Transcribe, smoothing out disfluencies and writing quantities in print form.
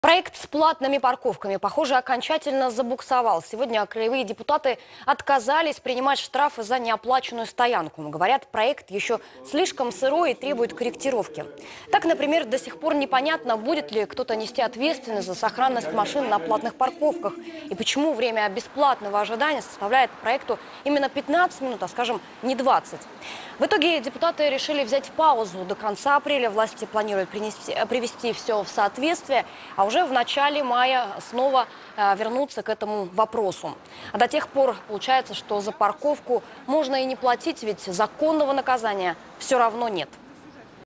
Проект с платными парковками, похоже, окончательно забуксовал. Сегодня краевые депутаты отказались принимать штрафы за неоплаченную стоянку. Говорят, проект еще слишком сырой и требует корректировки. Так, например, до сих пор непонятно, будет ли кто-то нести ответственность за сохранность машин на платных парковках. И почему время бесплатного ожидания составляет проекту именно 15 минут, а, скажем, не 20. В итоге депутаты решили взять паузу. До конца апреля власти планируют привести все в соответствие, а уже в начале мая снова вернуться к этому вопросу. А до тех пор получается, что за парковку можно и не платить, ведь законного наказания все равно нет.